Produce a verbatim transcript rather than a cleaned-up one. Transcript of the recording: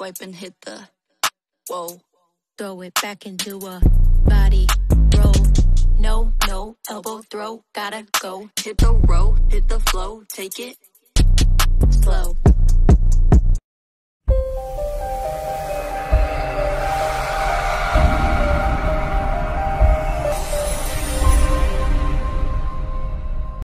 swipe and hit the whoa. Throw it back into a body roll. No, no, elbow throw, gotta go. Hit the row, hit the flow, take it slow.